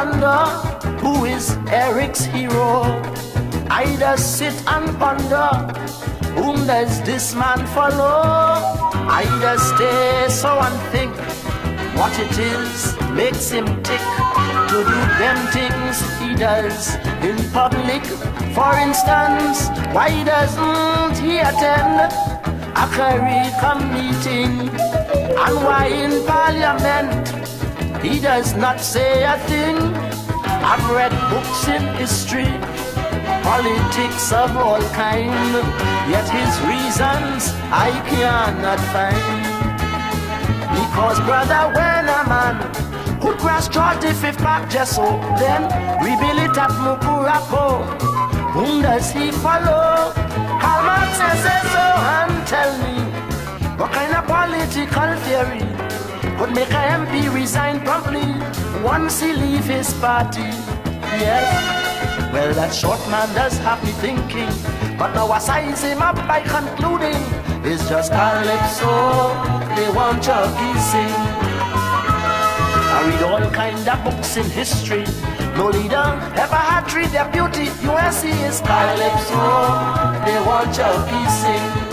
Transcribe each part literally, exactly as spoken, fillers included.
wonder who is Eric's hero. I just sit and ponder, whom does this man follow? I just stay so and think what it is makes him tick to do them things he does in public. For instance, why doesn't he attend a CARICOM meeting? And why in Parliament he does not say a thing? I've read books in history, politics of all kind, yet his reasons I cannot find. Because brother, when a man could crash thirty-fifth Park just so, then rebuild it at Mukurapo, whom does he follow? Karl Marx says so, and tell me, what kind of political theory could make a M P resign promptly once he leave his party? Yes, well, that short man does have me thinking, but now I size him up by concluding it's just calypso they want Chucky sing. I read all kind of books in history, no leader ever had three deputy. U S C is calypso they want Chucky sing.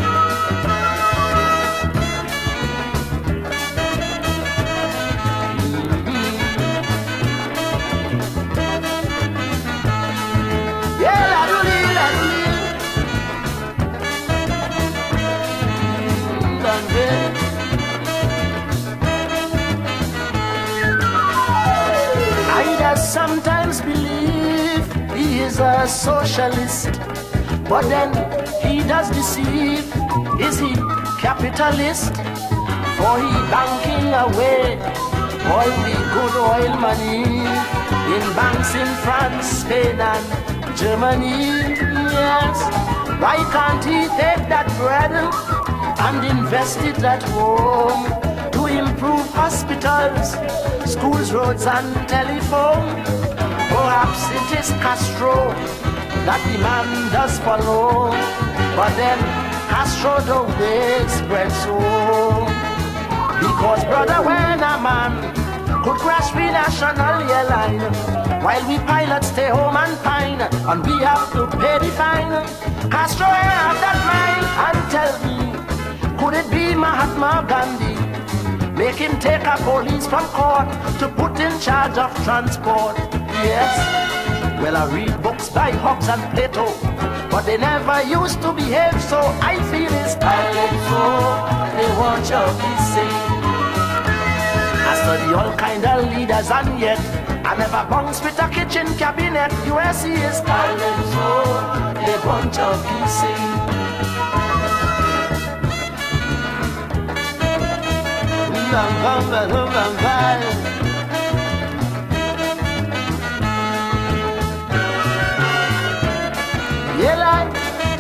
Sometimes believe he is a socialist, but then he does deceive. Is he capitalist? For he banking away all the good oil money in banks in France, Spain and Germany. Yes, why can't he take that bread and invest it at home to improve hospitals, schools, roads and telephone? Perhaps it is Castro that the man does follow, but then Castro the way it spread so. Because brother, when a man could crash the national airline, while we pilots stay home and pine, and we have to pay the fine, Castro have that mind. And tell me, could it be Mahatma Gandhi? Make him take a police from court to put in charge of transport. Yes, well, I read books by Hobbes and Plato, but they never used to behave, so I feel it's calypso they want Chucky sing. I study all kind of leaders, and yet I never bounce with a kitchen cabinet. U S C is calypso they want Chucky sing. Yeah, like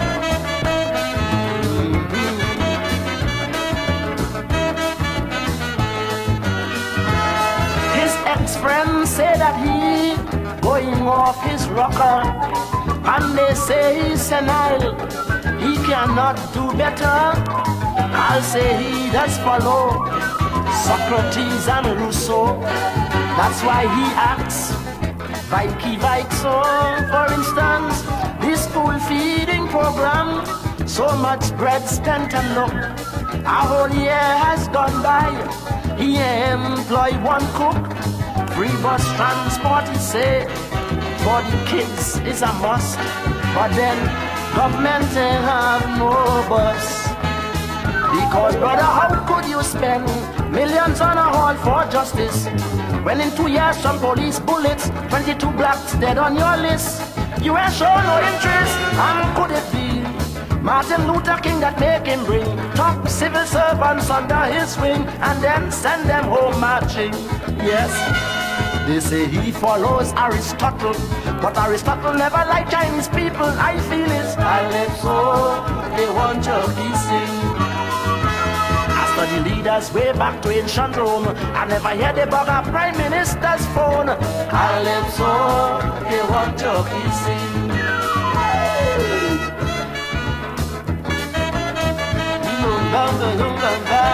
his ex-friends say that he going off his rocker, and they say he's senile, he cannot do better. I'll say he does follow Socrates and Rousseau. That's why he acts Vikey Vike. So, for instance, this school feeding program, so much bread spent and look, a whole year has gone by. He employ one cook, free bus transport, he say, for the kids is a must. But then government ain't have no bus. Because brother, how could you spend millions on a haul for justice, when in two years some police bullets, twenty-two blacks dead on your list? You ain't show no interest. And could it be Martin Luther King that make him bring top civil servants under his wing and then send them home marching? Yes, they say he follows Aristotle, but Aristotle never liked Chinese people. I feel it's calypso they want Chucky sing. The leaders way back to ancient Rome, I never hear the bug a prime minister's phone. Calypso, they want Chucky sing. Lunga, lunga, lunga.